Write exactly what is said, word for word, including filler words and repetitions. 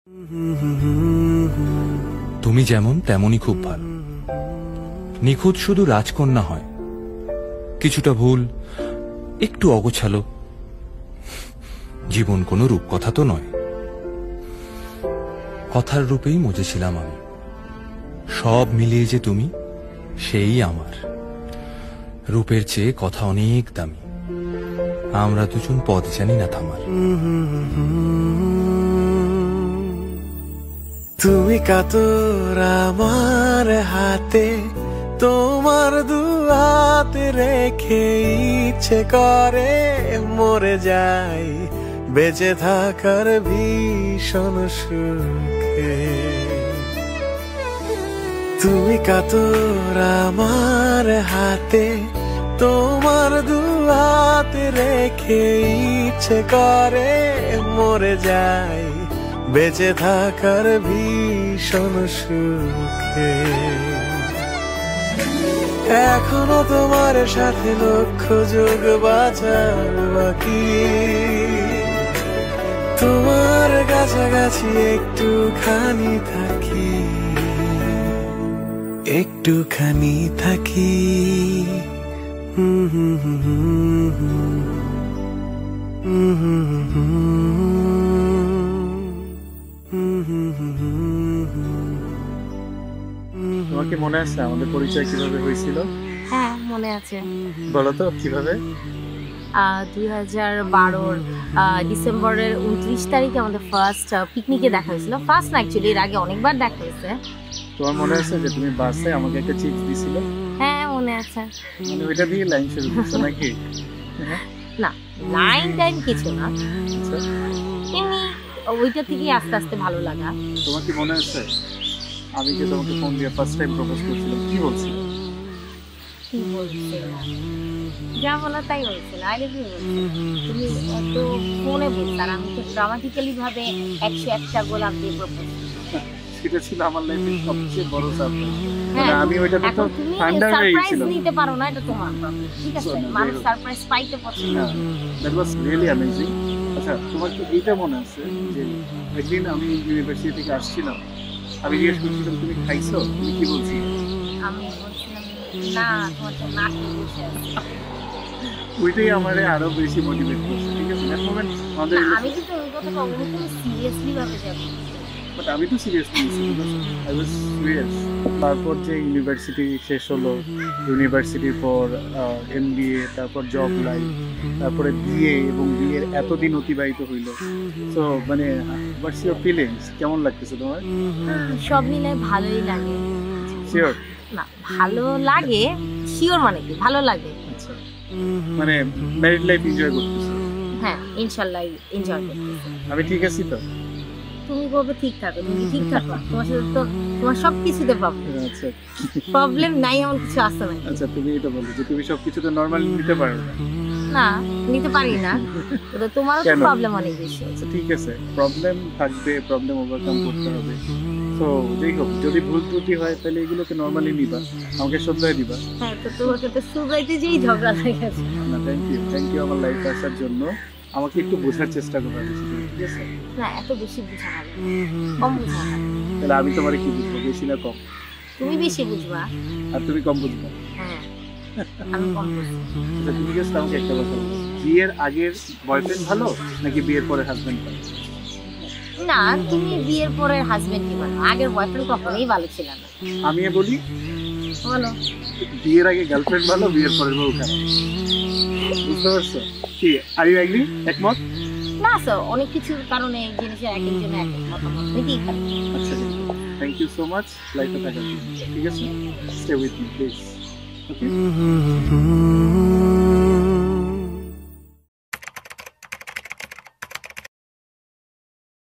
তুমি যেমন তেমনই খুব ভালো। নিখুঁত শুধু রাজকন্যা হয়, কিছুটা ভুল, একটু অগোছালো। জীবন কোনো রূপকথা তো নয়। কথার রূপেই মজেছিলাম আমি। সব মিলিয়ে যে তুমি, সেই আমার। রূপের চেয়ে কথা অনেক দামি। আমরা দুজন পথ জানি না থামার। তুমি কাতর আমার হাতে, তোমার দুহাতে রেখে ইচ্ছে করে মরে যাই বেঁচে থাকার ভীষণ সুখে। তুমি কাতর আমার হাতে, তোমার দুহাতে রেখে ইচ্ছে করে মরে যাই বেঁচে থাকার ভীষণ সুখে। এখনো তোমার সাথে লক্ষ যোগ বাঁচার বাকি, তোমার কাছাকাছি একটুখানি থাকি, একটুখানি থাকি। হুম হুম হুম হুম হুম। তোমার কি মনে আছে আমাদের পরিচয় কিভাবে হয়েছিল? হ্যাঁ মনে আছে। বলো তো কিভাবে? দুই হাজার বারোর ডিসেম্বরের উনত্রিশ তারিখে আমাদের ফার্স্ট পিকনিকে দেখা হয়েছিল। ফার্স্ট না, অ্যাকচুয়ালি এর আগে অনেকবার দেখা হয়েছে। তোমার মনে আছে যে তুমি বাসে আমাকে একটা চিপস দিছিলে? হ্যাঁ মনে আছে। মানে ওইটা দিয়ে লাইন শুরু করছো নাকি? না, লাইন টাইন কিছু না, এমনি ওইটা থেকেই আস্তে আস্তে ভালো লাগা। তোমার কি মনে আছে আমি যে তোমাকে ফোন দিয়ে ফার্স্ট টাইম প্রপোজ করছিলাম, কি বলছিলাম? কি বলছিলাম? যা বলা তাই বলছিল, আই লাভ ইউ বলছিল। তুমি এত ফোনে বলছো আর আমি তো ড্রামাটিক্যালি ভাবে একশো একটা গোলাপ দিয়ে প্রপোজ। সেটা ছিল আমার লাইফের সবচেয়ে বড় সারপ্রাইজ। হ্যাঁ, আমি ওইটা তো থান্ডার হয়ে গেছিল। সারপ্রাইজ নিতে পারো না, এটা তোমার প্রবলেম। ঠিক আছে, মানুষ সারপ্রাইজ পাইতে পছন্দ করে। That was really amazing. আচ্ছা, তোমার কি এইটা মনে আছে যে একদিন আমি ইউনিভার্সিটি থেকে আসছিলাম, আমি জিজ্ঞেস করছিলাম তুমি খাইছো? তুমি কি বলছিলে? আমি বলছিলাম না, তোমার তো না খেয়ে বসে আছি। ওইটাই আমারে আরো বেশি মোটিভেট করছে। ঠিক আছে, দ্যাট মোমেন্ট আমাদের আমি কিন্তু ওই কথা কখনো কোনো সিরিয়াসলি ভাবে যাব, বাট আমি তো সিরিয়াসলি নিয়েছি, আই ওয়াজ সিরিয়াস। তারপর যে ইউনিভার্সিটি শেষ হলো, ইউনিভার্সিটির পর এমবিএ, তারপর জব লাইফ, তারপরে বিয়ে, এবং বিয়ের এতদিন অতিবাহিত হইলো। সো মানে হোয়াটস ইউর ফিলিংস? কেমন লাগতেছে তোমার? সব মিলে ভালোই লাগে। শিওর? না, ভালো লাগে। শিওর মানে কি? ভালো লাগে। আচ্ছা, মানে ম্যারিড লাইফ এনজয় করতেছো? হ্যাঁ, ইনশাআল্লাহ এনজয় করতেছি। আমি ঠিক আছি তো? তুমি বলবে ঠিক থাকো, তুমি ঠিক থাকো, তোমার সাথে তো তোমার সব কিছুতে প্রবলেম। আচ্ছা, প্রবলেম নাই এমন কিছু আছে না। আচ্ছা, তুমি এটা বলো যে তুমি সব কিছুতে নরমালি নিতে পারো না? না, নিতে পারি না, তো তোমারও তো প্রবলেম অনেক বেশি। আচ্ছা ঠিক আছে, প্রবলেম থাকবে, প্রবলেম ওভারকাম করতে হবে। তো যাই হোক, যদি ভুল ত্রুটি হয় তাহলে এগুলোকে নরমালি নিবা, আমাকে শ্রদ্ধায় দিবা। হ্যাঁ, তো তোমার সাথে শুরুতে যেই ঝগড়া লেগেছে। না, থ্যাংক ইউ, থ্যাংক ইউ আমার লাইফে আসার জন্য। আমাকে একটু বোঝার চেষ্টা করবা, ঠিক আছে? না, এত বেশি বোঝা হবে কম বোঝা হবে। তাহলে আমি তোমারে কি বুঝবো, বেশি না কম? তুমি বেশি বুঝবা আর তুমি কম বুঝবা। হ্যাঁ, আমি কম বুঝবো। আচ্ছা, তুমি জাস্ট আমাকে একটা কথা বলো, বিয়ের আগের বয়ফ্রেন্ড ভালো নাকি বিয়ের পরে হাজবেন্ড ভালো? না, তুমি বিয়ের পরে হাজবেন্ড কি ভালো, আগের বয়ফ্রেন্ড কখনোই ভালো ছিল না। আমি বলি বলো, বিয়ের আগে গার্লফ্রেন্ড ভালো, বিয়ের পরে বউ খারাপ। বুঝতে পারছো কি? Are you agree? একমত? না স্যার, অনেক কিছুর কারণে এই জিনিসের এক একজনের এক এক মতামত নিতেই পারে। আচ্ছা, থ্যাংক ইউ সো মাচ লাইফে থাকার জন্য। ঠিক আছে, stay with me please. Okay.